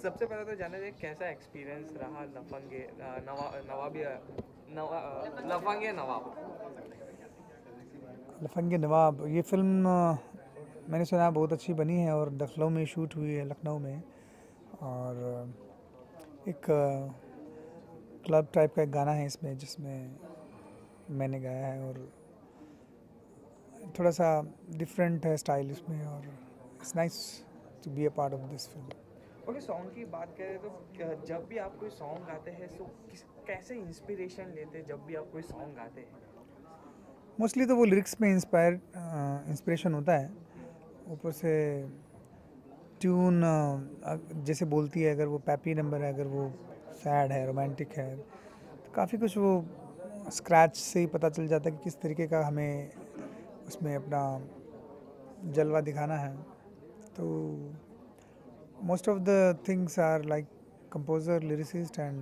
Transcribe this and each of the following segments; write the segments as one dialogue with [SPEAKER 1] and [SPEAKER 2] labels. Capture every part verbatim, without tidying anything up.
[SPEAKER 1] सबसे पहले तो जानना चाहिए कैसा एक्सपीरियंस रहा लफंगे अ, नवा नवाबी अ, नवा अ, लफंगे नवाब।
[SPEAKER 2] लफंग नवाब ये फ़िल्म अ, मैंने सुना बहुत अच्छी बनी है और लखनऊ में शूट हुई है लखनऊ में। और अ, एक क्लब टाइप का एक गाना है इसमें जिसमें मैंने गाया है और थोड़ा सा डिफरेंट है स्टाइल इसमें और it's nice to be a part of this film.
[SPEAKER 1] Okay, song की बात करें तो अ, जब भी आप कोई सॉन्ग गाते हैं तो किस कैसे इंस्पिरेशन लेते हैं जब भी आप कोई सॉन्ग गाते हैं?
[SPEAKER 2] मोस्टली तो वो लिरिक्स में इंस्पायर इंस्पिरेशन होता है। ऊपर से ट्यून जैसे बोलती है, अगर वो पैपी नंबर है, अगर वो सैड है, रोमांटिक है, तो काफ़ी कुछ वो स्क्रैच से ही पता चल जाता है कि किस तरीके का हमें उसमें अपना जलवा दिखाना है। तो most of the things are like composer, lyricist and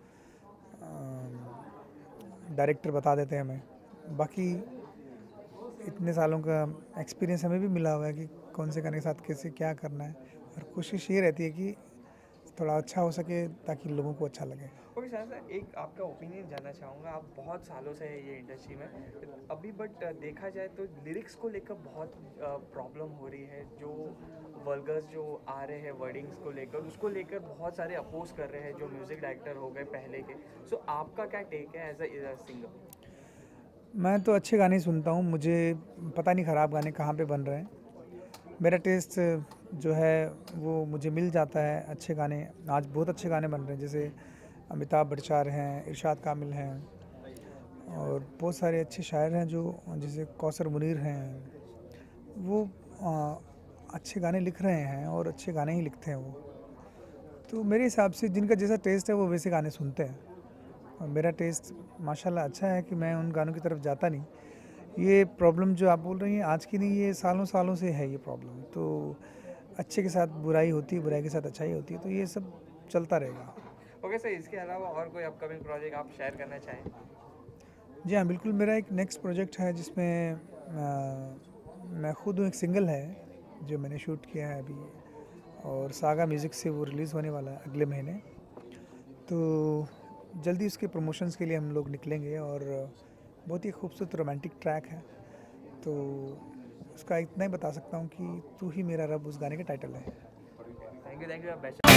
[SPEAKER 2] director बता देते हैं हमें। बाकी इतने सालों का एक्सपीरियंस हमें भी मिला हुआ है कि कौन से गाने के साथ कैसे क्या करना है, और कोशिश ये रहती है कि थोड़ा अच्छा हो सके ताकि लोगों को अच्छा लगे।
[SPEAKER 1] ओके सर, सर एक आपका ओपिनियन जानना चाहूँगा। आप बहुत सालों से है ये इंडस्ट्री में अभी, बट देखा जाए तो लिरिक्स को लेकर बहुत प्रॉब्लम हो रही है। जो वर्गर्स जो आ रहे हैं वर्डिंग्स को लेकर, उसको लेकर बहुत सारे अपोज कर रहे हैं जो म्यूज़िक डायरेक्टर हो गए पहले के। सो so, आपका क्या टेक है एज अ सिंगर?
[SPEAKER 2] मैं तो अच्छे गाने ही सुनता हूँ, मुझे पता नहीं ख़राब गाने कहाँ पे बन रहे हैं। मेरा टेस्ट जो है वो मुझे मिल जाता है। अच्छे गाने, आज बहुत अच्छे गाने बन रहे हैं, जैसे अमिताभ बच्चन हैं, इरशाद कामिल हैं, और बहुत सारे अच्छे शायर हैं जो जैसे कौसर मुनीर हैं। वो आ, अच्छे गाने लिख रहे हैं और अच्छे गाने ही लिखते हैं वो। तो मेरे हिसाब से जिनका जैसा टेस्ट है वो वैसे गाने सुनते हैं, और मेरा टेस्ट माशाल्लाह अच्छा है कि मैं उन गानों की तरफ जाता नहीं। ये प्रॉब्लम जो आप बोल रही हैं आज की नहीं, ये सालों सालों से है ये प्रॉब्लम। तो अच्छे के साथ बुराई होती है, बुराई के साथ अच्छाई होती है, तो ये सब चलता रहेगा।
[SPEAKER 1] ओके सर, इसके अलावा और कोई अपकमिंग प्रोजेक्ट आप शेयर करना चाहें?
[SPEAKER 2] जी हाँ, बिल्कुल। मेरा एक नेक्स्ट प्रोजेक्ट है जिसमें आ, मैं खुद हूँ, एक सिंगल है जो मैंने शूट किया है अभी, और सागा म्यूज़िक से वो रिलीज़ होने वाला है अगले महीने। तो जल्दी उसके प्रमोशंस के लिए हम लोग निकलेंगे, और बहुत ही खूबसूरत रोमांटिक ट्रैक है। तो उसका इतना ही बता सकता हूँ कि तू ही मेरा रब उस गाने का टाइटल है।
[SPEAKER 1] Thank you, thank you.